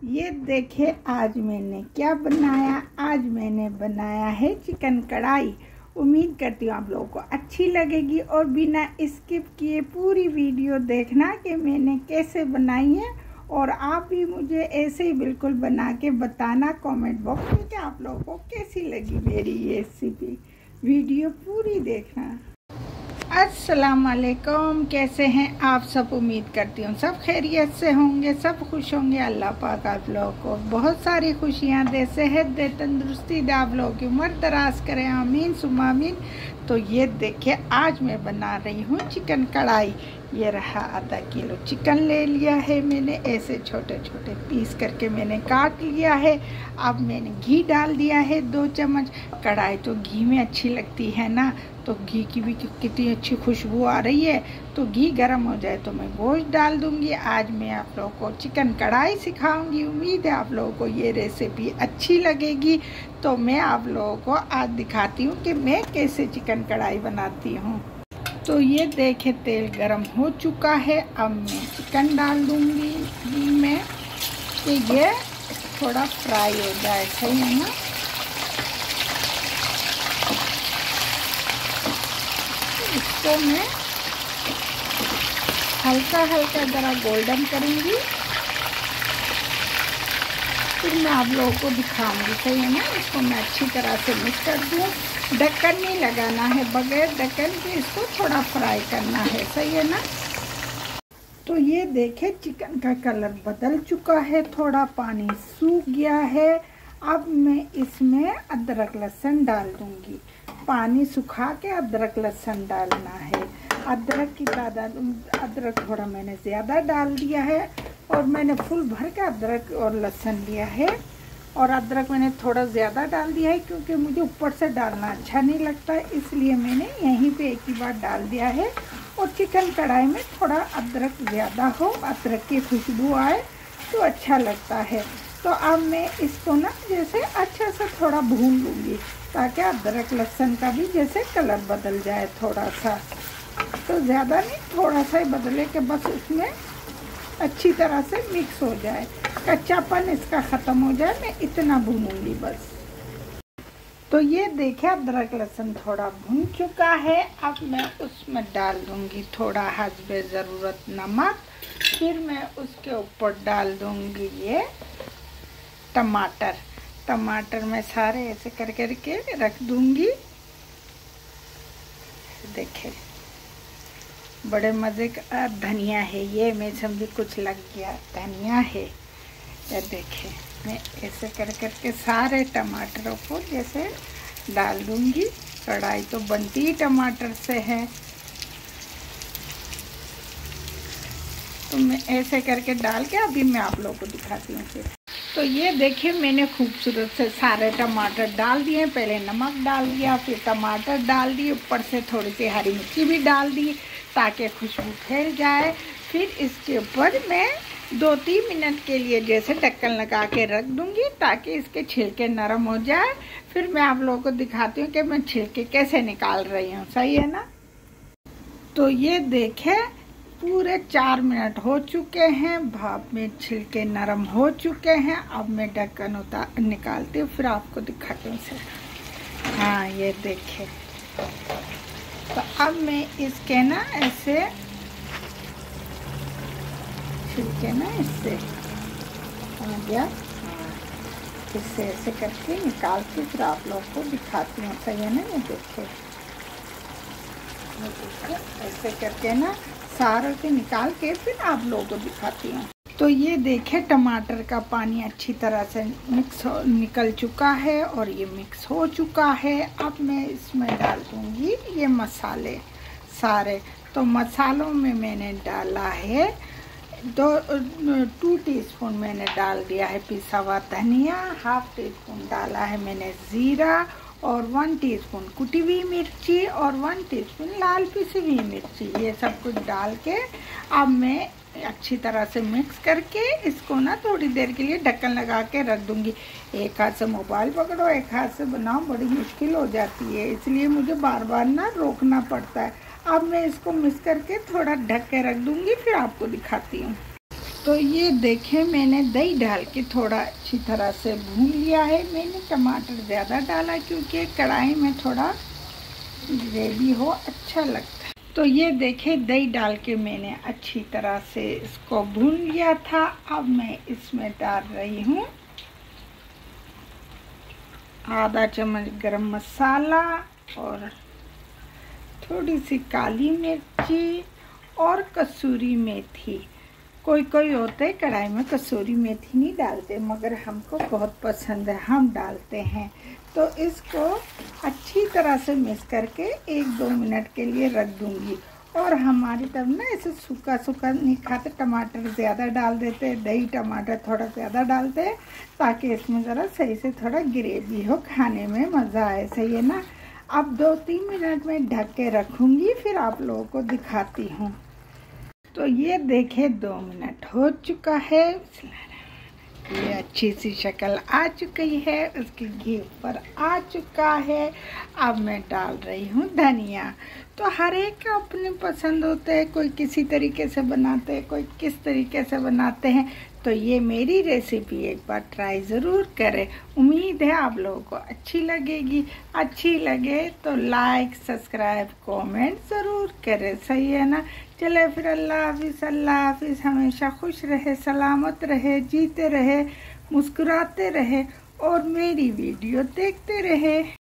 ये देखिए आज मैंने क्या बनाया। आज मैंने बनाया है चिकन कढ़ाई। उम्मीद करती हूँ आप लोगों को अच्छी लगेगी और बिना स्किप किए पूरी वीडियो देखना कि मैंने कैसे बनाई है। और आप भी मुझे ऐसे ही बिल्कुल बना के बताना कमेंट बॉक्स में कि आप लोगों को कैसी लगी मेरी ये रेसिपी। वीडियो पूरी देखना। अस्सलाम वालेकुम, कैसे हैं आप सब। उम्मीद करती हूँ सब खैरियत से होंगे, सब खुश होंगे। अल्लाह पाक आप लोगों को बहुत सारी खुशियाँ दे, सेहत दे, तंदुरुस्ती दे, आप लोगों की उम्र दराज करें, आमीन सुम्मा आमीन। तो ये देखिए आज मैं बना रही हूँ चिकन कढ़ाई। ये रहा आधा किलो चिकन ले लिया है मैंने, ऐसे छोटे छोटे पीस करके मैंने काट लिया है। अब मैंने घी डाल दिया है 2 चम्मच। कढ़ाई तो घी में अच्छी लगती है ना, तो घी की भी कितनी अच्छी खुशबू आ रही है। तो घी गर्म हो जाए तो मैं गोश्त डाल दूंगी। आज मैं आप लोगों को चिकन कढ़ाई सिखाऊंगी। उम्मीद है आप लोगों को ये रेसिपी अच्छी लगेगी। तो मैं आप लोगों को आज दिखाती हूँ कि मैं कैसे चिकन कढ़ाई बनाती हूँ। तो ये देखे तेल गरम हो चुका है। अब मैं चिकन डाल दूंगी घी में कि ये थोड़ा फ्राई हो जाए, सही है ना। इसको मैं हल्का हल्का ज़रा गोल्डन करूँगी, फिर मैं आप लोगों को दिखाऊंगी, सही है ना। इसको मैं अच्छी तरह से मिक्स कर दूँ। ढक्कन नहीं लगाना है, बगैर ढक्कन के इसको थोड़ा फ्राई करना है, सही है ना। तो ये देखे चिकन का कलर बदल चुका है, थोड़ा पानी सूख गया है। अब मैं इसमें अदरक लहसुन डाल दूंगी। पानी सुखा के अदरक लहसुन डालना है। अदरक की तादाद, अदरक थोड़ा मैंने ज़्यादा डाल दिया है और मैंने फुल भर के अदरक और लहसुन लिया है। और अदरक मैंने थोड़ा ज़्यादा डाल दिया है क्योंकि मुझे ऊपर से डालना अच्छा नहीं लगता, इसलिए मैंने यहीं पे एक ही बार डाल दिया है। और चिकन कढ़ाई में थोड़ा अदरक ज़्यादा हो, अदरक की खुशबू आए तो अच्छा लगता है। तो अब मैं इसको ना जैसे अच्छा सा थोड़ा भून लूँगी ताकि अदरक लहसुन का भी जैसे कलर बदल जाए थोड़ा सा। तो ज़्यादा नहीं, थोड़ा सा ही बदले के बस उसमें अच्छी तरह से मिक्स हो जाए, कच्चापन इसका ख़त्म हो जाए, मैं इतना भूनूंगी बस। तो ये देखिए अदरक लहसुन थोड़ा भून चुका है। अब मैं उसमें डाल दूंगी थोड़ा हस्बे ज़रूरत नमक। फिर मैं उसके ऊपर डाल दूंगी ये टमाटर। टमाटर मैं सारे ऐसे कर करके रख दूंगी। देखे बड़े मज़े का धनिया है, ये मैं समझी कुछ लग गया, धनिया है। ये देखे मैं ऐसे कर करके सारे टमाटरों को जैसे डाल दूंगी। कढ़ाई तो बनती ही टमाटर से है, तो मैं ऐसे करके डाल के अभी मैं आप लोगों को दिखाती हूँ फिर। तो ये देखिए मैंने खूबसूरत से सारे टमाटर डाल दिए। पहले नमक डाल दिया, फिर टमाटर डाल दिए, ऊपर से थोड़ी सी हरी मिर्ची भी डाल दी ताकि खुशबू फैल जाए। फिर इसके ऊपर मैं 2-3 मिनट के लिए जैसे ढक्कन लगा के रख दूंगी ताकि इसके छिलके नरम हो जाए। फिर मैं आप लोगों को दिखाती हूँ कि मैं छिलके कैसे निकाल रही हूँ, सही है ना। तो ये देखे पूरे 4 मिनट हो चुके हैं, भाप में छिलके नरम हो चुके हैं। अब मैं ढक्कन निकालती हूँ, फिर आपको दिखाती हूँ इसे। हाँ ये देखे, तो अब मैं इसके ना ऐसे छिलके ना इससे हो गया, इससे ऐसे करके निकाल के फिर आप लोगों को दिखाती हूँ, सही है ना। ये देखे ऐसे करके ना सारे के निकाल के फिर आप लोगों को दिखाती हूँ। तो ये देखे टमाटर का पानी अच्छी तरह से निकल चुका है और ये मिक्स हो चुका है। अब मैं इसमें डाल दूँगी ये मसाले सारे। तो मसालों में मैंने डाला है 2 टीस्पून मैंने डाल दिया है पिसा हुआ धनिया, 1/2 टीस्पून डाला है मैंने ज़ीरा, और 1 टीस्पून कुटी हुई मिर्ची और 1 टीस्पून लाल पिसी हुई मिर्ची। ये सब कुछ डाल के अब मैं अच्छी तरह से मिक्स करके इसको ना थोड़ी देर के लिए ढक्कन लगा के रख दूंगी। एक हाथ से मोबाइल पकड़ो, एक हाथ से बनाओ, बड़ी मुश्किल हो जाती है, इसलिए मुझे बार बार ना रोकना पड़ता है। अब मैं इसको मिक्स करके थोड़ा ढक के रख दूंगी, फिर आपको दिखाती हूँ। तो ये देखें, मैंने दही डाल के थोड़ा अच्छी तरह से भून लिया है। मैंने टमाटर ज़्यादा डाला क्योंकि कढ़ाई में थोड़ा ग्रेवी हो अच्छा लगता है। तो ये देखें, दही डाल के मैंने अच्छी तरह से इसको भून लिया था। अब मैं इसमें डाल रही हूँ आधा चम्मच गरम मसाला और थोड़ी सी काली मिर्ची और कसूरी मेथी। कोई कोई होते कढ़ाई में कसूरी मेथी नहीं डालते, मगर हमको बहुत पसंद है, हम डालते हैं। तो इसको अच्छी तरह से मिक्स करके 1-2 मिनट के लिए रख दूंगी। और हमारी तरफ ना ऐसे सूखा सूखा नहीं खाते, टमाटर ज़्यादा डाल देते हैं, दही टमाटर थोड़ा ज़्यादा डालते हैं ताकि इसमें ज़रा सही से थोड़ा ग्रेवी हो, खाने में मज़ा आए। सही है ना। अब 2-3 मिनट में ढक के रखूँगी, फिर आप लोगों को दिखाती हूँ। तो ये देखें 2 मिनट हो चुका है। ये अच्छी सी शक्ल आ चुकी है, उसकी घी पर आ चुका है। अब मैं डाल रही हूँ धनिया। तो हर एक का अपने पसंद होते हैं, कोई किसी तरीके से बनाते हैं, कोई किस तरीके से बनाते हैं। तो ये मेरी रेसिपी एक बार ट्राई ज़रूर करें। उम्मीद है आप लोगों को अच्छी लगेगी। अच्छी लगे तो लाइक, सब्सक्राइब, कमेंट ज़रूर करें। सही है ना। चले फिर, अल्लाह हाफिज़। अल्लाह हाफिज़। हमेशा खुश रहे, सलामत रहे, जीते रहे, मुस्कुराते रहे और मेरी वीडियो देखते रहे।